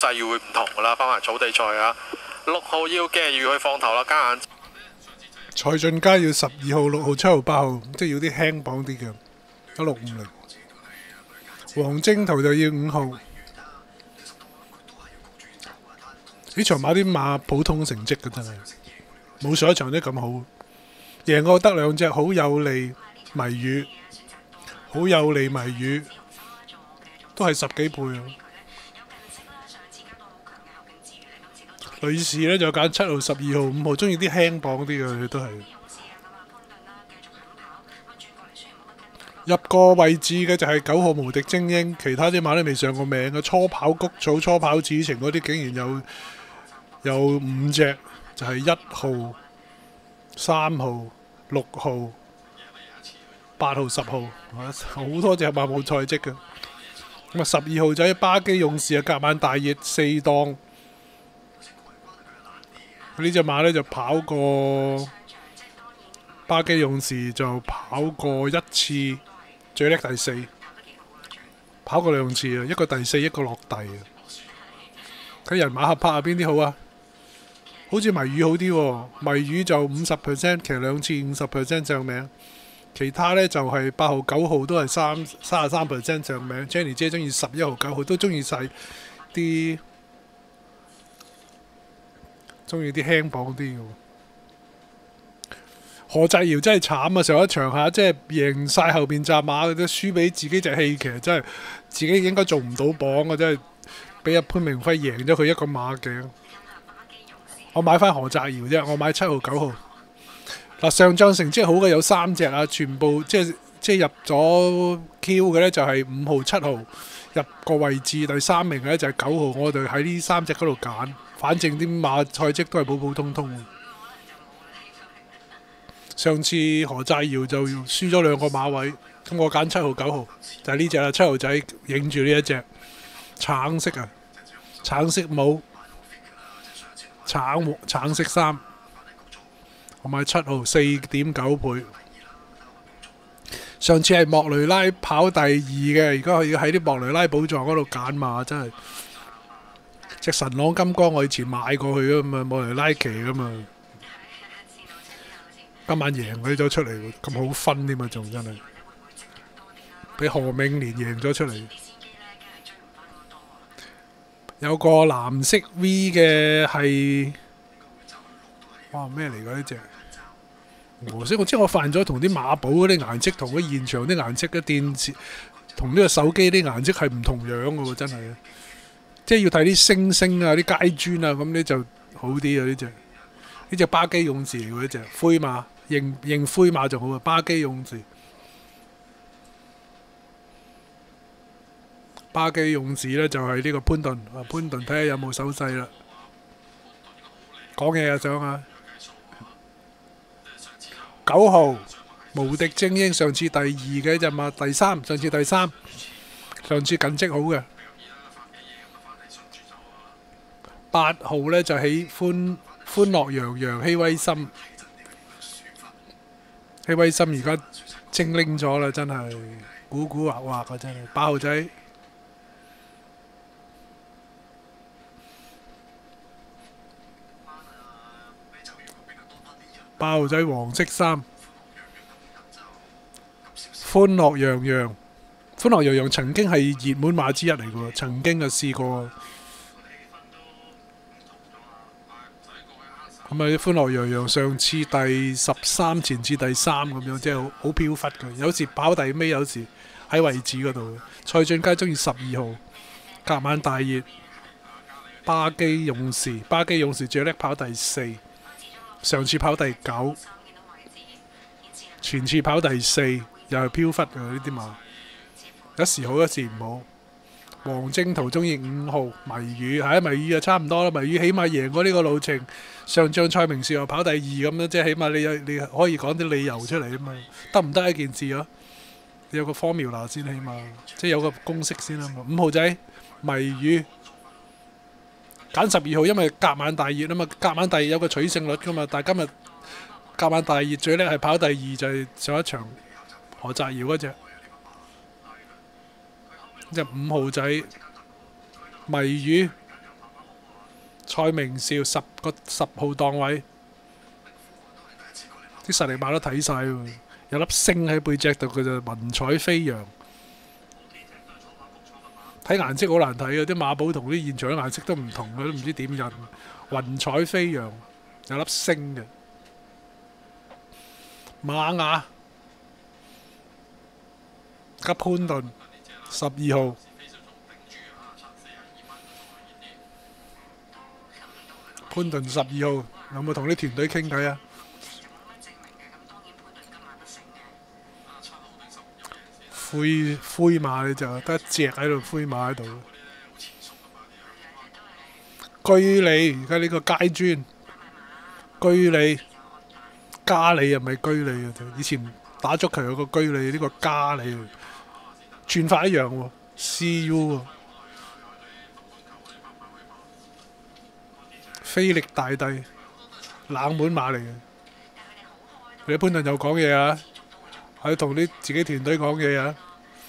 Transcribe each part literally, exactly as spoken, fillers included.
際遇會唔同噶啦，翻埋草地賽啊。六號要嘅預去放頭啦，加眼。 蔡俊佳要十二號、六號、七號、八號，即係要啲輕磅啲嘅，一六五零。黃晶圖就要五號。呢場馬啲馬普通成績嘅真係，冇上一場啲咁好。贏過得兩隻好有利謎語，好有利謎語，都係十幾倍啊！女士呢就揀七號、十二號、五號，中意啲輕磅啲嘅都係。入個位置嘅就係九號無敵精英，其他啲馬都未上過名嘅。初跑谷草、初跑子晴嗰啲竟然有有五隻，就係一號、三號、六號、八號、十號，好多隻馬冇賽績嘅。咁啊，十二號仔巴基勇士啊，隔晚大熱四檔。呢隻馬呢就跑過巴基勇士，就跑過一次，最叻第四，跑過兩次啊，一個第四，一個落第啊。睇人馬合拍啊，邊啲好啊？好似謎語好啲喎，謎語就五十 percent， 騎兩次五十 percent 上名，其他呢就係八號、九號都係三三十三 percent 上名。Jenny 姐中意十一號、九號，都中意晒啲。中意啲輕磅啲嘅。何澤堯真係慘啊！上一場下即係贏晒後邊紮馬，都輸俾自己隻戲騎，真係自己應該做唔到榜嘅，真係俾阿潘明輝贏咗佢一個馬頸。我買翻何澤堯啫，我買七號、九號。嗱，上仗成績好嘅有三隻啊，全部即係即係入咗 Q 嘅呢，就係五號、七號入個位置，第三名呢就係九號。我哋喺呢三隻嗰度揀。反正啲馬賽績都係普普通通。上次何澤堯就輸咗兩個馬位，咁我揀七號、九號，就係呢隻啦。七號仔影住呢一隻橙色啊，橙色帽，橙橙色衫，我買七號四點九倍。上次係莫雷拉跑第二嘅，而家要喺啲莫雷拉寶藏嗰度揀馬，真係。隻神朗金光我以前買過去噶嘛，莫雷拉騎噶嘛，今晚贏佢咗出嚟，咁好分添嘛，仲真係俾何明年贏咗出嚟。有個藍色 V 嘅係，哇咩嚟㗎呢隻？黃色我知，我發現咗同啲馬寶嗰啲顏色同嗰現場啲顏色嘅電視同呢個手機啲顏色係唔同樣㗎喎，真係。即係要睇啲星星啊、啲街磚啊，咁呢就好啲啊！呢隻呢隻巴基勇士嚟嘅，呢隻灰馬，認認灰馬就好啊！巴基勇士，巴基勇士呢就係呢個潘頓啊，潘頓睇下有冇手勢啦。講嘢啊，想啊！九號無敵精英，上次第二嘅隻馬，第三，上次第三，上次緊績好嘅。八號呢就喜歡歡樂洋洋希威森，希威森而家精靈咗啦，真係古古惑惑啊！真係八號仔，八號仔黃色衫，歡樂洋洋，歡樂洋洋曾經係熱門馬之一嚟嘅喎，曾經就試過。咁啊！歡樂洋洋上次第十三，前次第三咁樣，即係好好飄忽嘅。有時跑第尾，有時喺位置嗰度。蔡俊佳中意十二號，隔晚大熱。巴基勇士，巴基勇士最叻跑第四，上次跑第九，前次跑第四，又係飄忽嘅呢啲馬，一時好一時唔好。黃晶圖中意五號謎語，係謎語就差唔多啦。謎語起碼贏過呢個路程，上仗蔡明紹又跑第二咁樣，即係起碼你有你可以講啲理由出嚟啊嘛。得唔得一件事啊？你有個 formula 先，起碼即係有個公式先啊嘛。五號仔謎語揀十二號，因為隔晚大熱啊嘛。隔晚大熱有個取勝率噶嘛，但係今日隔晚大熱最叻係跑第二，就係上一場何澤堯嗰隻。隻五號仔謎語蔡明少十個十號檔位，啲實力馬都睇晒喎，有粒星喺背脊度，佢就雲彩飛揚。睇顏色好難睇嘅，啲馬寶同啲現場啲顏色都唔同嘅，都唔知點印。雲彩飛揚有粒星嘅馬雅加潘頓十二號。潘頓十二號有冇同啲團隊傾偈啊？灰灰馬你就得一隻喺度，灰馬喺度。居里而家呢個階磚，居里加里又唔係居里啊！以前打足球有個居里，呢個加里轉法一樣喎 ，C U 喎。菲力大帝冷門馬嚟嘅，你潘頓又講嘢啊！喺同啲自己團隊講嘢啊！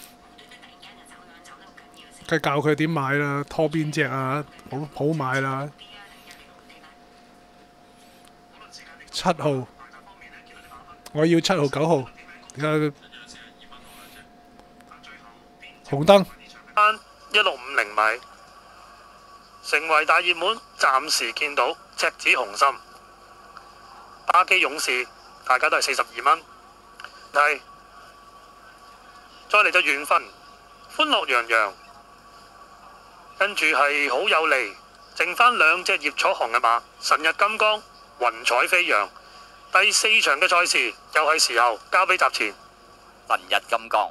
梗係教佢點買啦，拖邊隻啊，好好買啦。七號，我要七號九號，而家紅燈。 一六五零米，成為大熱門，暫時見到赤子紅心、巴基勇士，大家都係四十二蚊。係，再嚟就緣分，歡樂洋洋，跟住係好有利，剩翻兩隻葉楚航嘅馬，神日金剛、雲彩飛揚。第四場嘅賽事又係時候交俾集前， 神日金剛。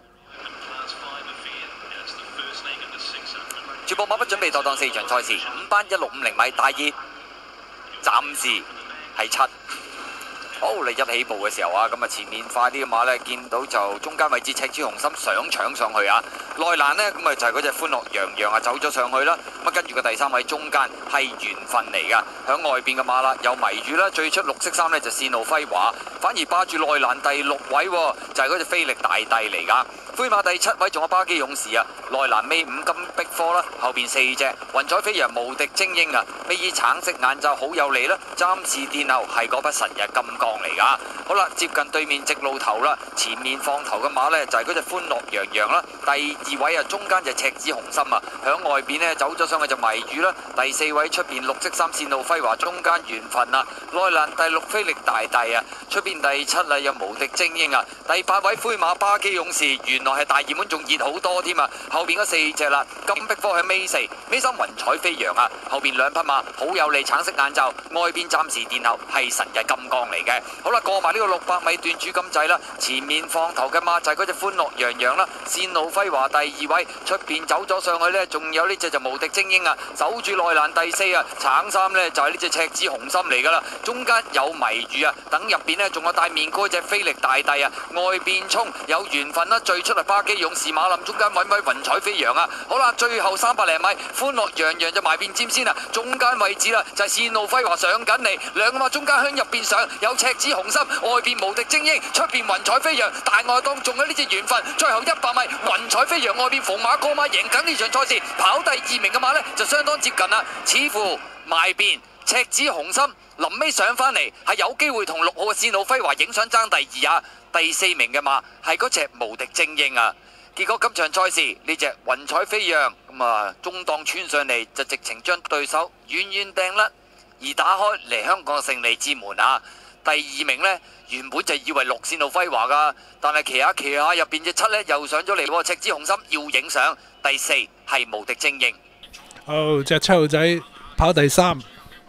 全部馬匹準備妥當四場賽事，五班一六五零米大熱，暫時係七。好，你一起步嘅時候啊，咁啊前面快啲嘅馬呢，見到就中間位置赤子紅心想搶上去啊，內欄呢，咁啊就係嗰隻歡樂洋洋啊走咗上去啦，咁啊跟住個第三位中間係緣分嚟噶，響外邊嘅馬啦有迷語啦，最出綠色衫呢就線路輝華，反而霸住內欄第六位就係嗰隻飛力大帝嚟噶。灰馬第七位仲有巴基勇士啊，內欄尾五金碧科啦，後邊四隻雲彩飛揚無敵精英啊，尾以橙色眼罩好有利啦，暫時殿後係嗰匹神日金剛嚟噶。好啦，接近對面直路頭啦，前面放頭嘅馬呢就係嗰隻歡樂洋洋啦，第二位啊中間就赤子紅心啊，響外邊呢走咗上去就迷語啦，第四位出邊綠色衫線路輝華，中間緣分啊，內欄第六飛力大帝啊，出邊第七啊有無敵精英啊，第八位灰馬巴基勇士原來係大熱門，仲熱好多添啊！後邊嗰四隻啦，金碧科喺尾四，尾三雲彩飛揚啊！後邊兩匹馬好有利，橙色眼罩，外邊暫時殿後係神日金剛嚟嘅。好啦，過埋呢個六百米段主金仔啦，前面放頭嘅馬就係嗰隻歡樂洋洋啦，線路輝華第二位，出邊走咗上去呢，仲有呢隻就無敵精英啊，守住內欄第四啊，橙衫呢就係呢隻赤子紅心嚟噶啦，中間有迷語啊，等入邊呢仲有戴面嗰隻飛力大帝啊，外邊衝有緣分啦，最出嚟巴基勇士馬林中間位位雲彩飛揚啊！好啦，最後三百零米，歡樂洋洋就埋邊尖先啦，中間位置啦就係線路輝華上緊嚟，兩個馬中間向入邊上，有赤子紅心，外邊無敵精英，出邊雲彩飛揚，大外檔仲有呢隻緣分，最後一百米雲彩飛揚，外邊逢馬過馬贏緊呢場賽事，跑第二名嘅馬呢就相當接近啦，似乎埋邊赤子紅心臨尾上返嚟係有機會同六號嘅線路輝華影相爭第二啊！第四名嘅馬係嗰隻無敵精英啊！結果今場賽事呢隻雲彩飛揚咁啊，中檔穿上嚟就直情將對手遠遠掟甩，而打開嚟香港嘅勝利之門啊！第二名呢，原本就以為六線路輝華噶，但係騎下騎下入邊隻七呢又上咗嚟喎，赤子紅心要影相。第四係無敵精英。 哦，隻七號仔跑第三，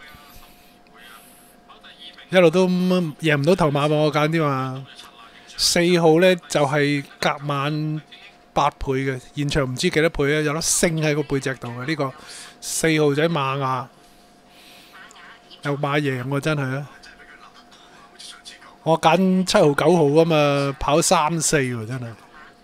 一路都贏唔到頭馬喎，我揀啲嘛。四號呢就係隔晚八倍嘅，現場唔知幾多倍啊！有粒星喺個背脊度嘅呢個四號仔馬雅，有馬贏喎，真係啊！我揀七號九號啊嘛，跑三四喎，真係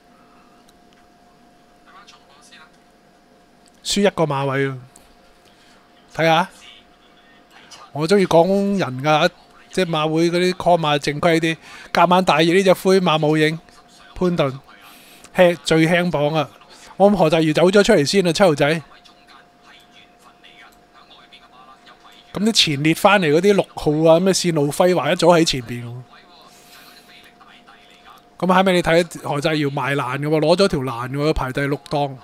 輸一個馬位啊！睇下，我中意講人㗎。即係馬會嗰啲 call 馬正規啲，夾晚大熱呢隻灰馬冇影，潘頓輕最輕磅啊！我諗何澤堯走咗出嚟先啊，七號仔。 咁啲前列翻嚟嗰啲六號啊，咩線路輝華一早喺前邊喎。咁後尾你睇何澤堯賣欄嘅喎，攞咗條欄嘅喎，排第六檔。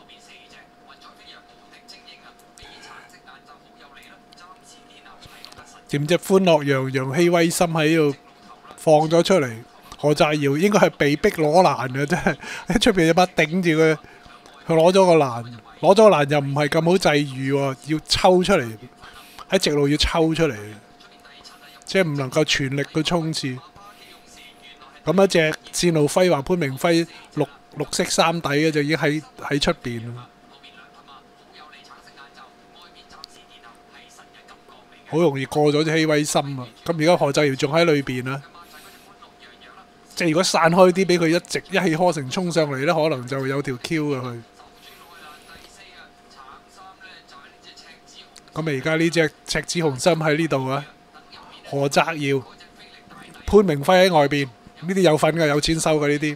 點知歡樂洋洋希威森喺度放咗出嚟，何澤堯應該係被逼攞欄嘅，真係喺出邊有把頂住佢，佢攞咗個欄，攞咗個欄又唔係咁好際遇喎，要抽出嚟，喺直路要抽出嚟，即係唔能夠全力去衝刺。咁一隻線路輝華潘明輝綠綠色衫底嘅就已經喺喺出邊啦。好容易過咗啲希威森啊！咁而家何澤堯仲喺裏邊啊！即係如果散開啲，俾佢一直一氣呵成衝上嚟呢，可能就有條 Q 嘅佢。咁而家呢隻赤子雄心喺呢度啊！何澤堯、潘明輝喺外邊，呢啲有份嘅，有錢收嘅呢啲。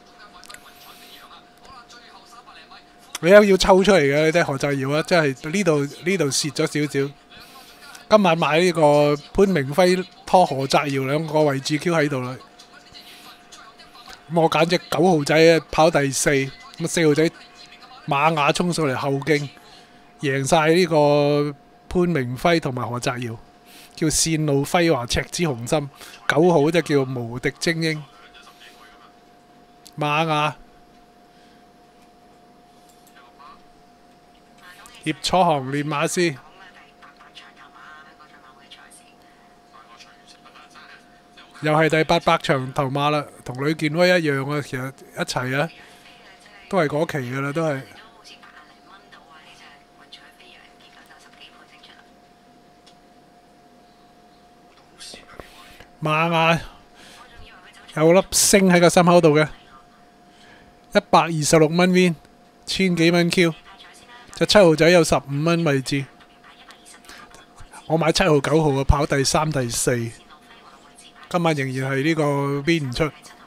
你一要抽出嚟嘅，你睇何澤堯啊！真係呢度呢度蝕咗少少。今晚買呢個潘明輝拖何澤堯兩個位置 Q 喺度啦，咁我揀隻九號仔跑第四，咁四號仔馬雅衝上嚟後勁，贏晒呢個潘明輝同埋何澤堯，叫線路輝華赤子雄心，九號就叫無敵精英，馬雅葉楚航練馬師。又係第八百場頭馬啦，同呂健威一樣啊，其實一齊啊，都係嗰期噶啦，都係。馬雅有粒星喺個心口度嘅，一百二十六蚊 win， 千幾蚊 Q， 隻七號仔有十五蚊位置，我買七號九號啊，跑第三第四。今晚仍然係呢個邊唔出。